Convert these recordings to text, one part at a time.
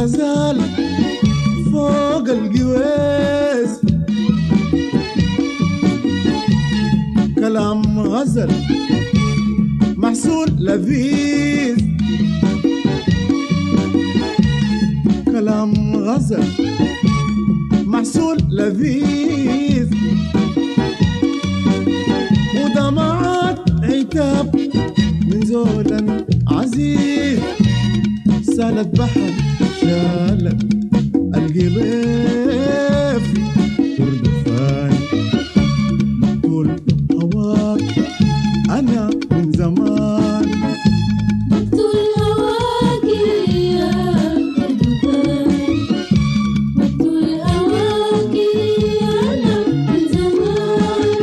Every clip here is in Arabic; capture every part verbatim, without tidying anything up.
غزال فوق القويس، كلام غزل محسون لذيذ، كلام غزل محسون لذيذ، ودمعات عتاب من زول عزيز، سالت بحر شالت القليف وردفان، مقتول هواك أنا من زمان، مقتول هواك يا وردفان، مقتول هواك أنا من زمان.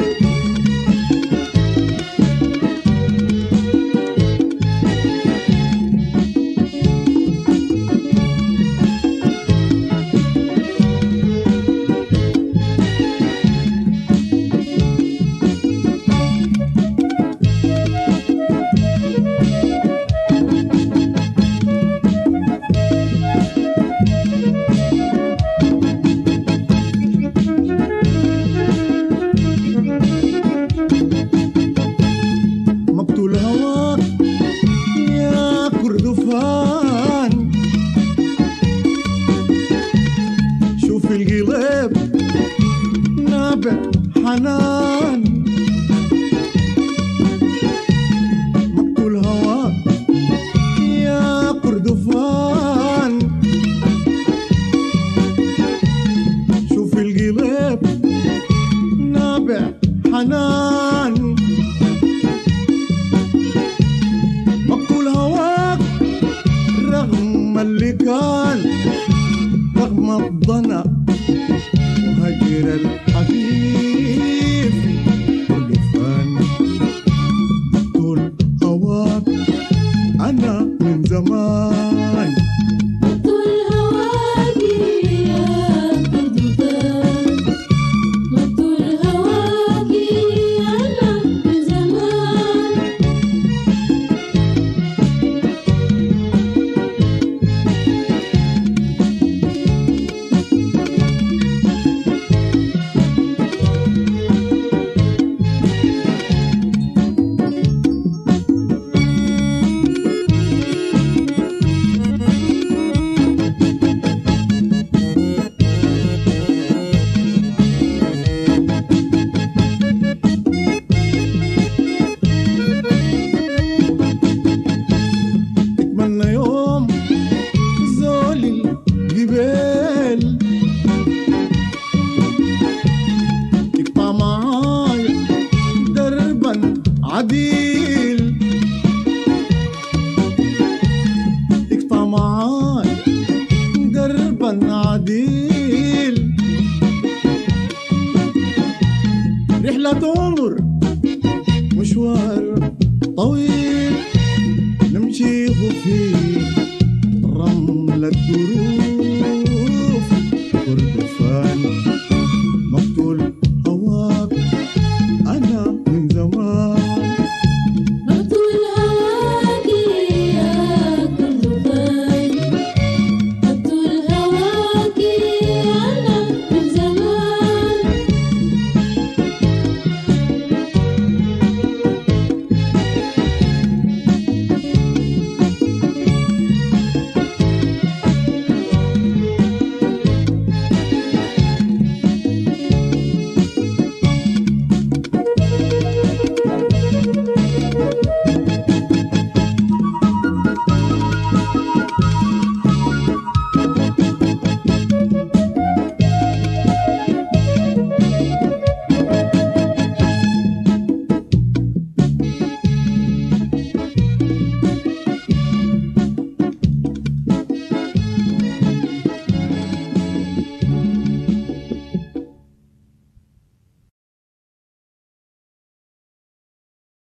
مقتول هواك يا كردفان، شوف القلب نابع حنان، مقتول هواك يا كردفان، شوف القلب نابع حنان، مقتول هواك رغم اللي كان، رغم الضنا